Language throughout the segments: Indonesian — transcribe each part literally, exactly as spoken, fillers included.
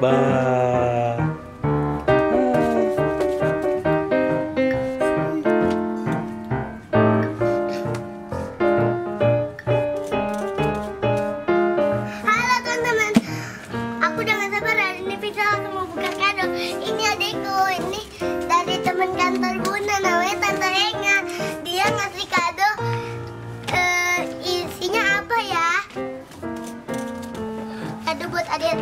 Bah. Halo teman-teman, aku udah gak sabar hari ini Vita langsung mau buka kado. Ini adikku, ini dari teman kantor Bunda, namanya Tante Enga. Dia ngasih kado, eh, isinya apa ya? Kado buat adik.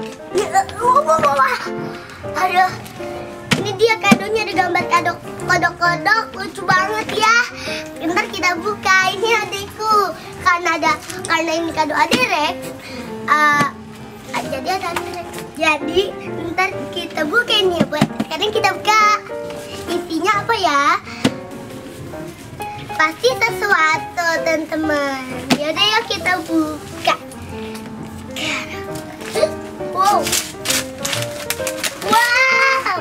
Aduh, ini dia kadonya, ada gambar kado kodok-kodok, lucu banget ya. Ntar kita buka. Ini adikku, karena ada karena ini kado adik Rex. Uh, jadi ada adik. Jadi ntar kita buka ini ya, buat sekarang kita buka. Isinya apa ya? Pasti sesuatu teman-teman. Yaudah yuk kita buka. Wow. Wow.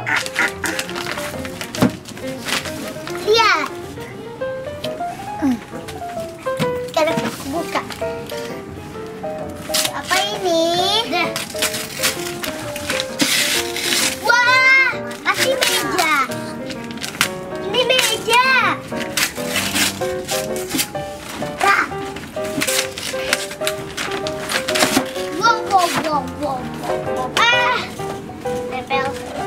Lihat. Sekarang aku buka. Apa ini? Wah, pasti meja. Ini meja. Nah. Wow, wow, wow, wow, wow. Ah, nempel.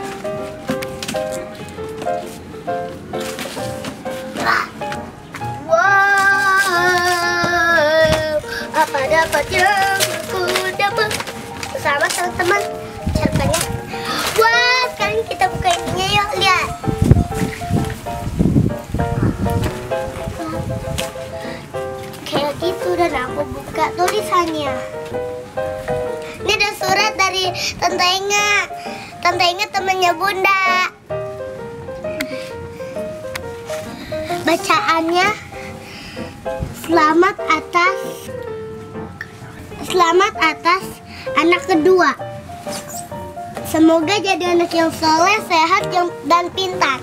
Ah. Wow, apa dapat yang aku dapat bersama teman-teman caranya. Wah, sekarang kita buka ininya yuk, lihat. Kayak gitu, dan aku buka tulisannya. Ini ada surat dari Tante Enga. Tante Enga temannya Bunda. Bacaannya, selamat atas selamat atas anak kedua. Semoga jadi anak yang soleh, sehat, yang dan pintar.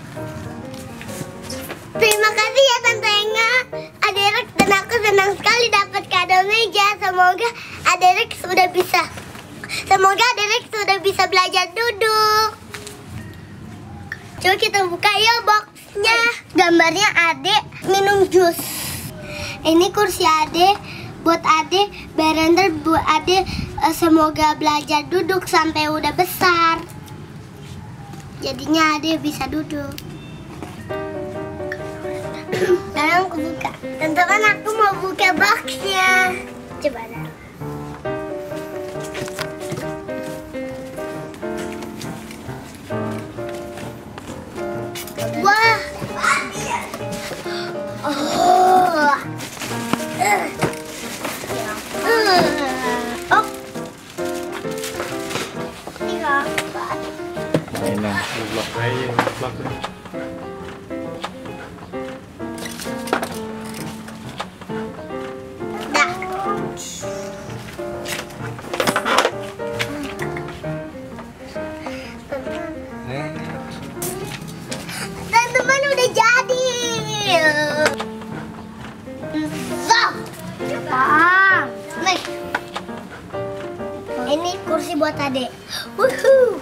Terima kasih ya Tante Enga. Adik Rex dan aku senang sekali dapat kado meja. Semoga Adik Rex sudah bisa Semoga Adik Rex sudah bisa belajar duduk. Coba kita buka ya boxnya. Gambarnya Adik minum jus. Ini kursi Adik, buat Adik berender, buat Adik eh, semoga belajar duduk sampai udah besar. Jadinya Adik bisa duduk. Sekarang aku buka. Teman-teman, aku mau buka boxnya. Coba dah. Wah. Oh. Uh. Uh. Oh. Ini apa? Mainan, blok aja, blok. Dah. Teman-teman, udah jadi. So. Bang. Nih. Ini kursi buat Adik. Wuhuu.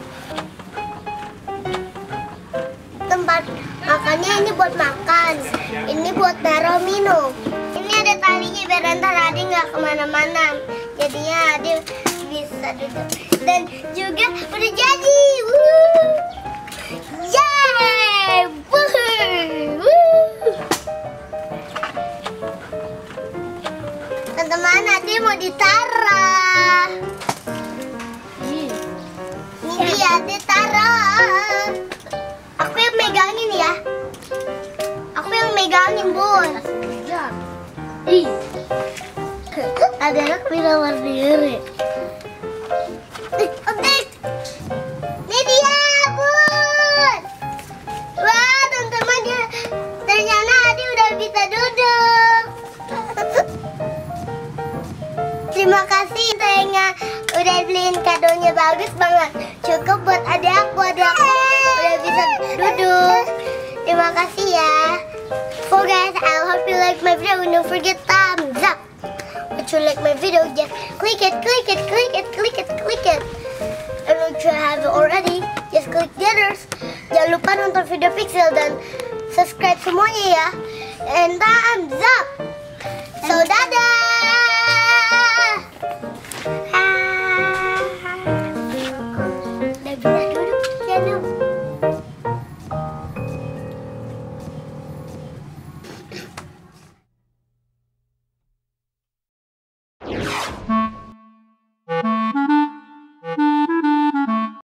Tempat makannya ini buat makan. Ini buat taruh minum. Ini ada talinya biar ntar Adik nggak kemana-mana. Jadinya Adik bisa duduk. Dan juga udah jadi. Wuh. Yeay. Wuh. Wuh. Teman-teman, Adik mau ditaruh. Ini dia ditaruh. Aku yang megangin ya. Aku yang megangin, Bun. Ih. Ada anak bilang berdiri. Eh, Oke. Ini dia, Bun. Wah, teman-teman, dia ternyata Adi udah bisa duduk. Terima kasih Tengah udah beliin kadonya, bagus banget. Cukup buat adik aku, adik aku udah bisa duduk. Terima kasih ya. So guys, I hope you like my video and don't forget thumbs up. If you like my video, just click it, click it, click it, click it, click it. And don't you have it already, just click the others. Jangan lupa nonton video Pixel dan subscribe semuanya ya. And thumbs up. So dadah.